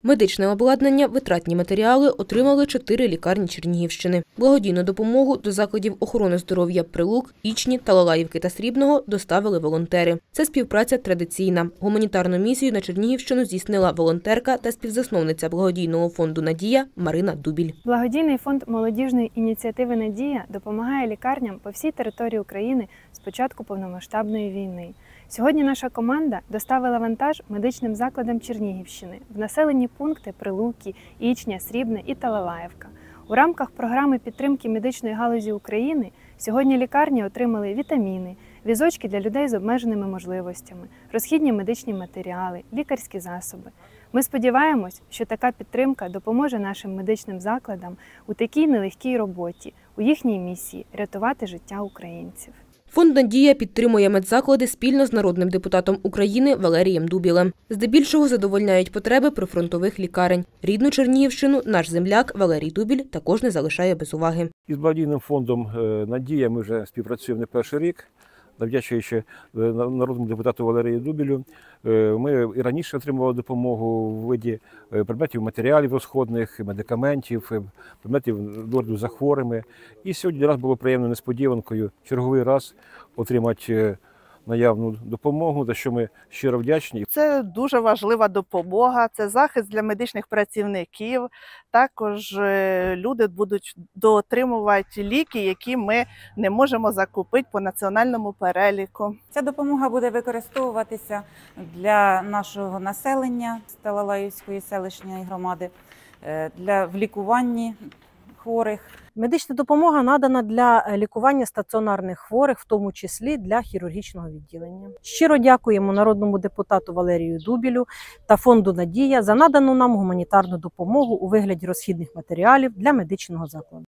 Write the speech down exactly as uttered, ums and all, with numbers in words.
Медичне обладнання, витратні матеріали отримали чотири лікарні Чернігівщини. Благодійну допомогу до закладів охорони здоров'я Прилук, Ічні, Талалаївки та Срібного доставили волонтери. Це співпраця традиційна. Гуманітарну місію на Чернігівщину здійснила волонтерка та співзасновниця благодійного фонду «Надія» Марина Дубіль. Благодійний фонд молодіжної ініціативи «Надія» допомагає лікарням по всій території України з початку повномасштабної війни. Сьогодні наша команда доставила вантаж медичним закладам Чернігівщини в населені пункти Прилуки, Ічня, Срібне і Талалаївка. У рамках програми підтримки медичної галузі України сьогодні лікарні отримали вітаміни, візочки для людей з обмеженими можливостями, розхідні медичні матеріали, лікарські засоби. Ми сподіваємось, що така підтримка допоможе нашим медичним закладам у такій нелегкій роботі, у їхній місії – рятувати життя українців. Фонд «Надія» підтримує медзаклади спільно з народним депутатом України Валерієм Дубілем. Здебільшого задовольняють потреби прифронтових лікарень. Рідну Чернігівщину наш земляк Валерій Дубіль також не залишає без уваги. Із благодійним фондом «Надія» ми вже співпрацюємо не перший рік. Завдячуючи народному депутату Валерію Дубілю, ми і раніше отримували допомогу у виді предметів, матеріалів розходних, медикаментів, предметів догляду за хворими. І сьогодні для нас було приємною несподіванкою черговий раз отримати наявну допомогу, за що ми щиро вдячні. Це дуже важлива допомога, це захист для медичних працівників. Також люди будуть доотримувати ліки, які ми не можемо закупити по національному переліку. Ця допомога буде використовуватися для нашого населення з Талалаївської селищної громади, для в лікуванні хворих. Медична допомога надана для лікування стаціонарних хворих, в тому числі для хірургічного відділення. Щиро дякуємо народному депутату Валерію Дубілю та фонду «Надія» за надану нам гуманітарну допомогу у вигляді розхідних матеріалів для медичного закладу.